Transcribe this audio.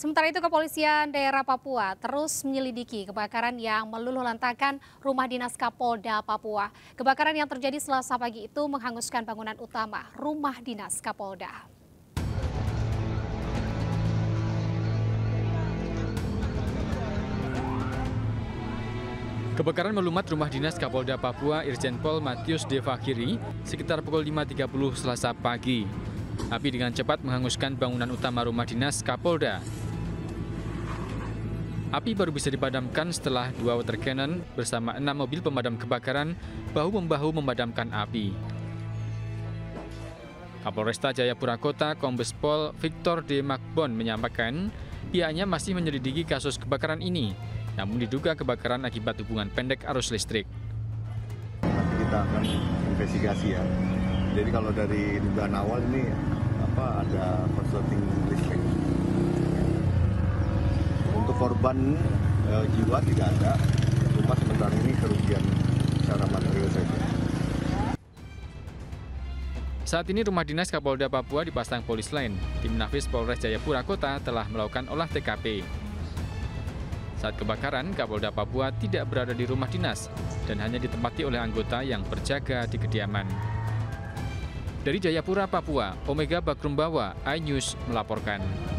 Sementara itu, kepolisian daerah Papua terus menyelidiki kebakaran yang meluluhlantakan rumah dinas Kapolda Papua. Kebakaran yang terjadi Selasa pagi itu menghanguskan bangunan utama rumah dinas Kapolda. Kebakaran melumat rumah dinas Kapolda Papua Irjen Pol Matius Devakiri sekitar pukul 5.30 Selasa pagi. Api dengan cepat menghanguskan bangunan utama rumah dinas Kapolda. Api baru bisa dipadamkan setelah 2 water cannon bersama 6 mobil pemadam kebakaran bahu-membahu memadamkan api. Kapolresta Jayapura Kota Kombes Pol Victor D. Makbon menyampaikan pihaknya masih menyelidiki kasus kebakaran ini, namun diduga kebakaran akibat hubungan pendek arus listrik. Nanti kita akan investigasi ya. Jadi kalau dari dugaan awal ini ada korsleting listrik. Untuk korban jiwa tidak ada, cuma sementara ini kerugian secara material saja. Saat ini rumah dinas Kapolda Papua dipasang polis lain. Tim Nafis Polres Jayapura Kota telah melakukan olah TKP. Saat kebakaran, Kapolda Papua tidak berada di rumah dinas dan hanya ditempati oleh anggota yang berjaga di kediaman. Dari Jayapura, Papua, Omega Bakrumbawa, iNews melaporkan.